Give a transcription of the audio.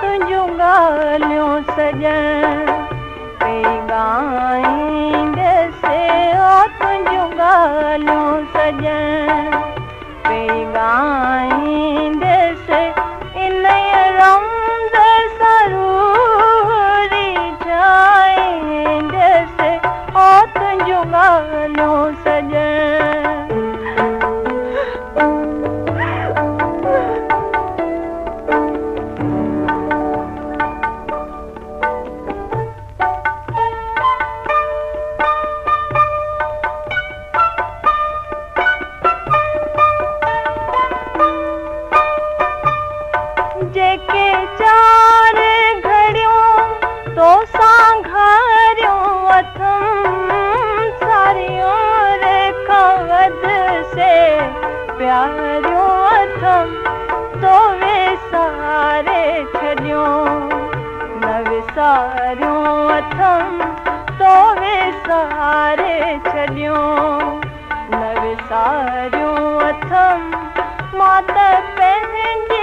तुझूं ॻाल्हियूं सॼण कई ॻाईंदसि ओ तुझूं ॻाल्हियूं सॼण कई ॻाईंदसि इन रमज़ सरूरी ठाहींदसि ओ तुझूं ॻाल्हियूं सॼण जेके चार घड़ियों तो सां घरियूं अथमि सारियूं रेखा वध से प्यारियूं अथमि तो विसारे छॾियूं न विसारियूं अथमि तो विसारे छॾियूं न विसारियूं अथमि मां त पंहिंजी